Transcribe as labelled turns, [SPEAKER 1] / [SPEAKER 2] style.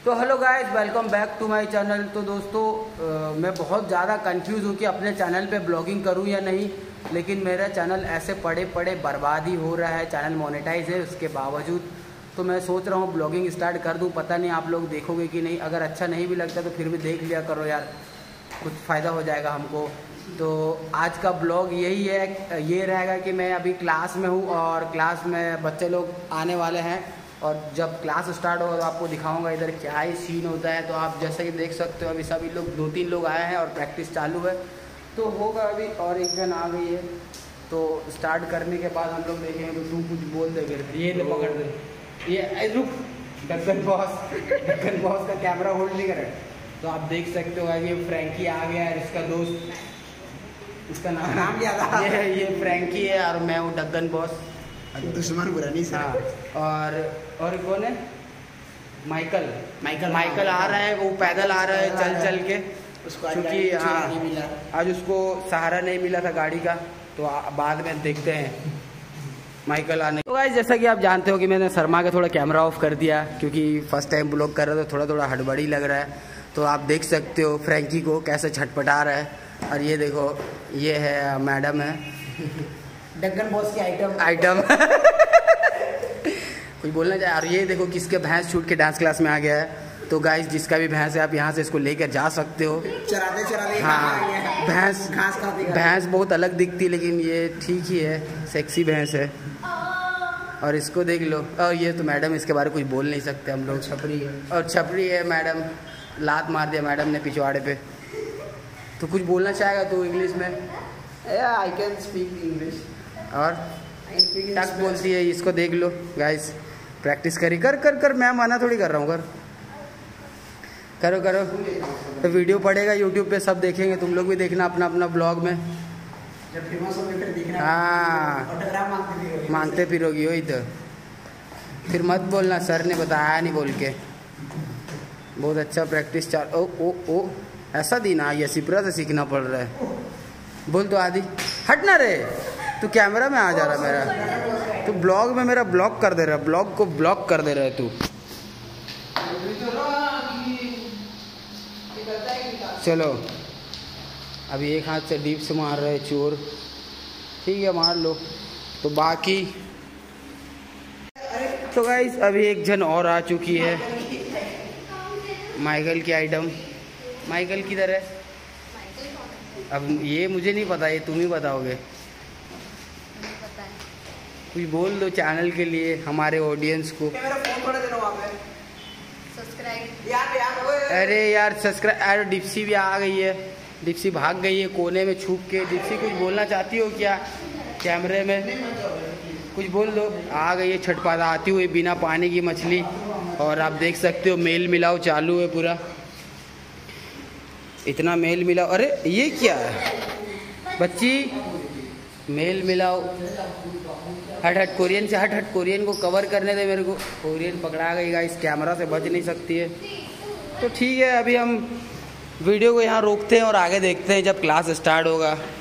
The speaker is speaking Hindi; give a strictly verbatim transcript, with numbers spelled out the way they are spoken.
[SPEAKER 1] तो hello guys, welcome back to my channel. तो दोस्तों आ, मैं बहुत ज़्यादा कंफ्यूज हूँ कि अपने चैनल पे ब्लॉगिंग करूँ या नहीं, लेकिन मेरा चैनल ऐसे पड़े पड़े बर्बाद ही हो रहा है। चैनल मोनेटाइज है उसके बावजूद, तो मैं सोच रहा हूँ ब्लॉगिंग स्टार्ट कर दूँ। पता नहीं आप लोग देखोगे कि नहीं, अगर अच्छा नहीं भी लगता तो फिर भी देख लिया करो यार, कुछ फ़ायदा हो जाएगा हमको। तो आज का ब्लॉग यही है, ये रहेगा कि मैं अभी क्लास में हूँ और क्लास में बच्चे लोग आने वाले हैं और जब क्लास स्टार्ट होगा तो आपको दिखाऊंगा इधर क्या ही सीन होता है। तो आप जैसे कि देख सकते हो अभी सभी लोग दो तीन लोग आए हैं और प्रैक्टिस चालू है, तो होगा अभी। और एक जन आ गई है, तो स्टार्ट करने के बाद हम लोग देखेंगे। तो तू कुछ बोल दे फिर, ये ले पकड़ दे, ये रुक, डक्कन बॉस डक्कन बॉस का कैमरा होल्ड नहीं करे। तो आप देख सकते हो ये फ्रैंकी आ गया है, इसका दोस्त, इसका नाम नाम क्या था? ये ये फ्रैंकी है और मैं हूँ डक्कन बॉस,
[SPEAKER 2] दुश्मन बुरा नहीं सर।
[SPEAKER 1] हाँ, और और कौन है? माइकल
[SPEAKER 2] माइकल
[SPEAKER 1] माइकल आ रहा है, वो पैदल आ रहा है चल चल के,
[SPEAKER 2] उसको
[SPEAKER 1] क्योंकि हाँ
[SPEAKER 2] नहीं मिला,
[SPEAKER 1] आज उसको सहारा नहीं मिला था गाड़ी का। तो बाद में देखते हैं माइकल आने। तो गाइस जैसा कि आप जानते हो कि मैंने शर्मा के थोड़ा कैमरा ऑफ कर दिया, क्योंकि फर्स्ट टाइम ब्लॉग कर रहा था, थोड़ा थोड़ा हड़बड़ी लग रहा है। तो आप देख सकते हो फ्रैंकी को कैसे छटपटा रहा है। और ये देखो, ये है मैडम है
[SPEAKER 2] डक्कन बॉस की आइटम
[SPEAKER 1] आइटम कुछ बोलना चाहे। और ये देखो किसके भैंस छूट के डांस क्लास में आ गया है। तो गाइस जिसका भी भैंस है आप यहाँ से इसको लेकर जा सकते हो।
[SPEAKER 2] चराते चराते
[SPEAKER 1] हाँ, भैंस
[SPEAKER 2] घास खाती
[SPEAKER 1] भैंस बहुत अलग दिखती, लेकिन ये ठीक ही है, सेक्सी भैंस है। और इसको देख लो, और ये तो मैडम, इसके बारे में कुछ बोल नहीं सकते हम लोग।
[SPEAKER 2] छपरी है
[SPEAKER 1] और छपरी है मैडम, लात मार दिया मैडम ने पिछवाड़े पे। तो कुछ बोलना चाहेगा तो इंग्लिश में?
[SPEAKER 2] I can speak English.
[SPEAKER 1] और टक बोलती है, इसको देख लो गाइस। प्रैक्टिस करी कर कर कर, मैं मना थोड़ी कर रहा हूँ, कर करो करो। तो वीडियो पड़ेगा यूट्यूब पे, सब देखेंगे, तुम लोग भी देखना अपना अपना ब्लॉग में।
[SPEAKER 2] जब फेमस होगे फिर दिखना।
[SPEAKER 1] हाँ,
[SPEAKER 2] ऑटोग्राफ मांगते फिरोगी
[SPEAKER 1] मांगते फिरोगी वही तो। फिर मत बोलना सर ने बताया नहीं बोल के। बहुत अच्छा प्रैक्टिस चाल। ओ ओ ओ ऐसा दिन आ गया, सिपरा से सीखना पड़ रहा है। बोल तो आदि, हट ना रे, तू कैमरा में आ जा रहा मेरा, तू ब्लॉग में मेरा ब्लॉक कर दे रहा है, ब्लॉग को ब्लॉक कर दे रहा है तू। चलो अभी एक हाथ से डीप से मार रहे चोर, ठीक है मार लो। तो बाकी तो गाइस अभी एक जन और आ चुकी है, माइकल की आइटम। माइकल किधर है? अब ये मुझे नहीं पता, ये तुम ही बताओगे। कुछ बोल दो चैनल के लिए, हमारे ऑडियंस को। अरे यार सब्सक्राइब। अरे डिप्सी भी आ गई है, डिप्सी भाग गई है कोने में छुप के। डिप्सी कुछ बोलना चाहती हो क्या कैमरे में? कुछ बोल दो। आ गई है छटपटाती हुई बिना पानी की मछली। और आप देख सकते हो मेल मिलाओ चालू है पूरा, इतना मेल मिलाओ। अरे ये क्या है बच्ची, मेल मिलाओ। हट हट कोरियन से, हट हट कोरियन को कवर करने दे मेरे को। कोरियन पकड़ा गई गाइस, कैमरा से बच नहीं सकती है। तो ठीक है, अभी हम वीडियो को यहाँ रोकते हैं और आगे देखते हैं जब क्लास स्टार्ट होगा।